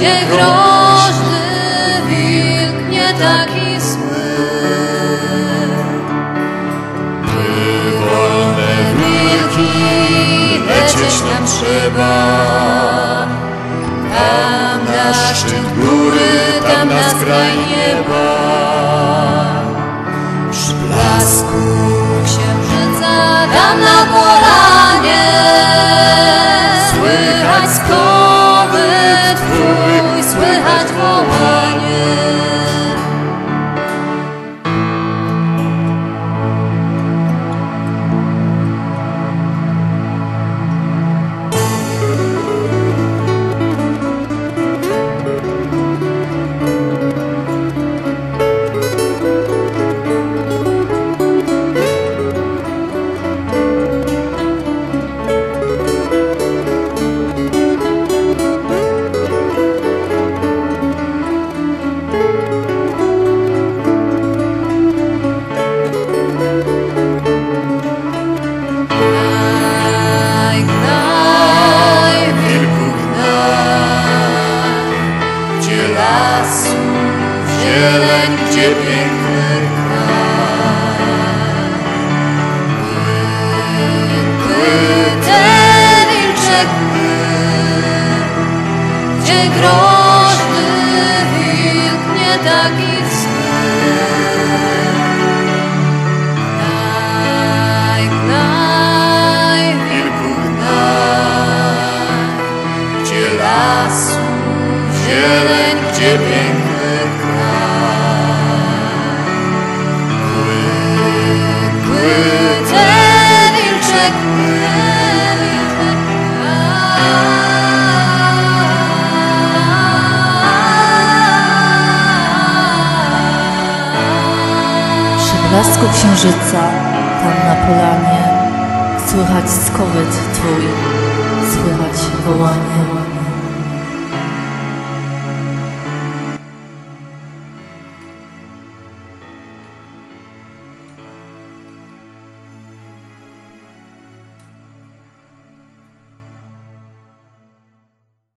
gdzie groźny wilk nie taki zły. Wolne wilki, lecieć nam trzeba. Tam na szczyt góry, tam na skraj nieba. W blasku księżyca, tam na polanie słychać skowyt twój, słychać wołanie. Zieleń, gdzie piękny kraj. Ten wilczek gdzie groźny wilk nie taki zły. Gnaj, wilku, gnaj, gdzie lasu zieleń, gdzie piękny kraj. ten wilczek Przy blasku księżyca, tam na polanie, słychać skowyt twój, słychać wołanie.